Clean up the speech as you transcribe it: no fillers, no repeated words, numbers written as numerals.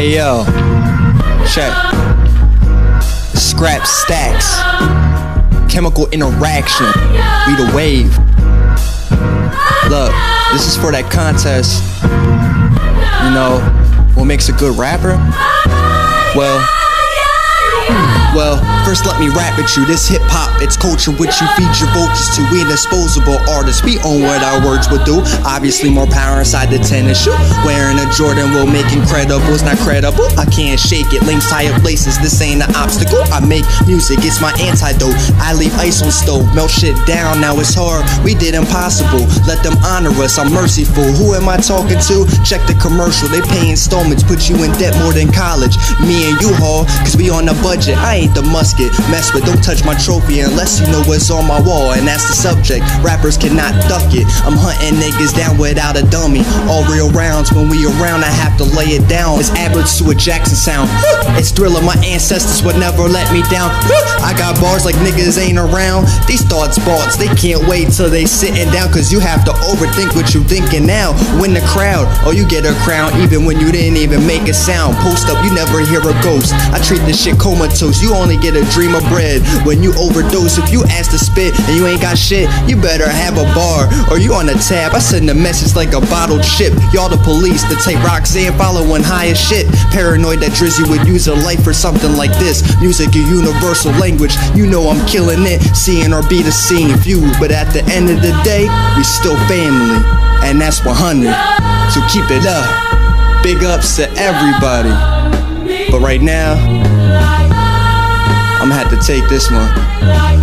Hey yo, check. Scrap Staxx. Chemical interaction. We the wave. Look, this is for that contest. You know, what makes a good rapper? Well, first let me rap at you. This hip-hop, it's culture which you feed your vultures to. We disposable artists, we own what our words would do. Obviously more power inside the tennis shoe. Wearing a Jordan will make incredibles not credible. I can't shake it, links tie up laces, this ain't an obstacle. I make music, it's my antidote. I leave ice on stove, melt shit down, now it's hard. We did impossible, let them honor us, I'm merciful. Who am I talking to? Check the commercial, they pay installments, put you in debt more than college. Me and you haul, cause we on a budget. I ain't the musket, mess with, don't touch my trophy unless you know what's on my wall, and that's the subject. Rappers cannot duck it, I'm hunting niggas down without a dummy. All real rounds, when we around I have to lay it down. It's average to a Jackson sound. It's Thriller, my ancestors would never let me down. I got bars like niggas ain't around. These thoughts, they can't wait till they sitting down, cause you have to overthink what you thinking now. Win the crowd, or you get a crown even when you didn't even make a sound. Post up, you never hear a ghost. I treat this shit comatose, you only get a dream of bread when you overdose. If you ask to spit and you ain't got shit, you better have a bar or you on a tab. I send a message like a bottled ship. Y'all the police that take Roxanne following high as shit. Paranoid that Drizzy would use a life for something like this. Music a universal language, you know I'm killing it. Seeing or be the scene feud, but at the end of the day, we still family, and that's 100. So keep it up. Big ups to everybody. But right now, I'm gonna have to take this one.